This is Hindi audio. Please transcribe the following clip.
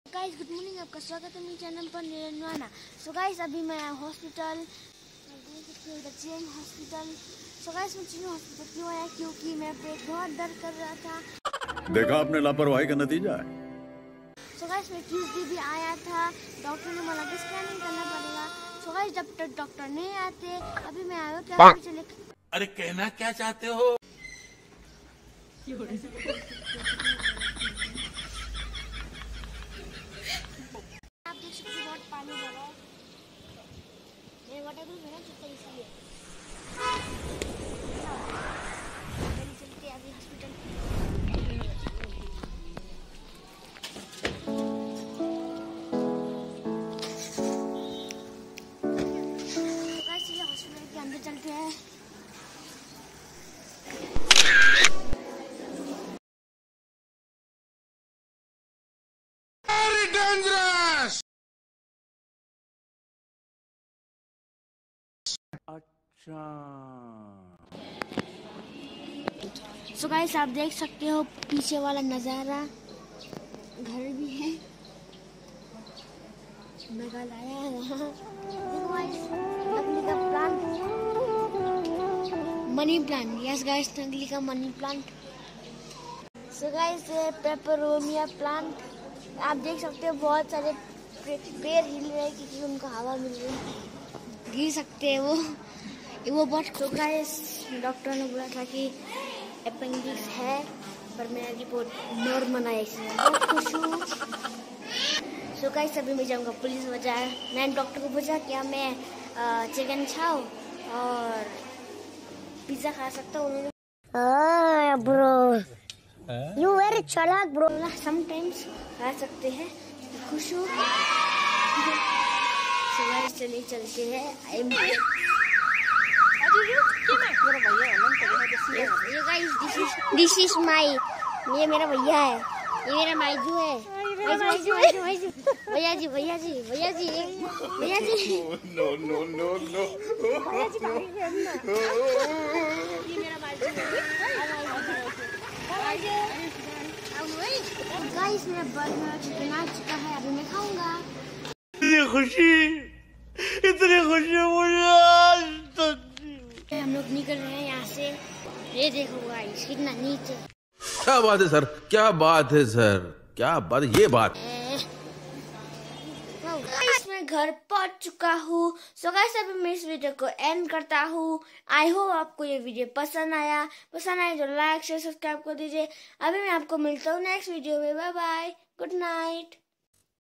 गाइस गुड मॉर्निंग, आपका स्वागत है मेरे चैनल पर निरंजना। सो गाइस अभी मैं हॉस्पिटल हॉस्पिटल। सो गाइस मैं चिन्ह हॉस्पिटल क्यों आया, क्योंकि मेरा पेट बहुत दर्द कर रहा था। देखा आपने लापरवाही का नतीजा है। सो गाइस मैं ट्यूसडे भी आया था, डॉक्टर ने बोला कि स्कैनिंग करना पड़ेगा। सो गाइस जब तक डॉक्टर नहीं आते अभी मैं आया क्या चले। अरे कहना क्या चाहते हो? आप देख सकते हैं बहुत पानी भरा है, मेरे वाटर भी मेरा चुपता इसलिए चलते अभी हॉस्पिटल। हॉस्पिटल के अंदर चलते हैं। अच्छा, सो गाइस आप देख सकते हो पीछे वाला नज़ारा, घर भी है, मेघालय है यहाँ। देखो गाइस नकली का plant, money plant. Yes guys नकली का money plant. So guys peperomia plant आप देख सकते हो, बहुत सारे पेड़ हिल रहे हैं क्योंकि उनको हवा मिल रही है, गिर सकते हैं वो बहुत। तो गाइस डॉक्टर ने बोला था कि अपेंडिक्स है, पर मेरा रिपोर्ट नॉर्मल आया, इसलिए बहुत खुश हूँ। सो गाइस अभी मैं जाऊँगा पुलिस बाजार। मैंने डॉक्टर को पूछा क्या मैं चिकन चाव और पिज़्ज़ा खा सकता हूँ। ब्रो यू वेरी चालाक ब्रो। समटाइम्स खा सकते हैं, खुश हूँ। चलिए चलते हैं। दिस इज माई, ये मेरा भैया है, ये मेरा माइजू है। भैया जी भैया जी भैया जी भैया जी नो नो नो नो, ये मेरा माइजू है। गाइस मेरा बर्गर चिकन आ चुका है, अभी मैं खाऊंगा। इतनी खुशी मुझे आज तक। हम लोग निकल रहे हैं यहाँ से। ये देखो गाइस कितना नीचे। क्या बात है सर, क्या बात है सर, क्या बात, ये बात। गाइस मैं घर पहुंच चुका हूँ। सो गाइस अभी मैं इस वीडियो को एंड करता हूँ। आई होप आपको ये वीडियो पसंद आया तो लाइक शेयर सब्सक्राइब कर दीजिए। अभी मैं आपको मिलता हूँ नेक्स्ट वीडियो में। Bye bye, good night.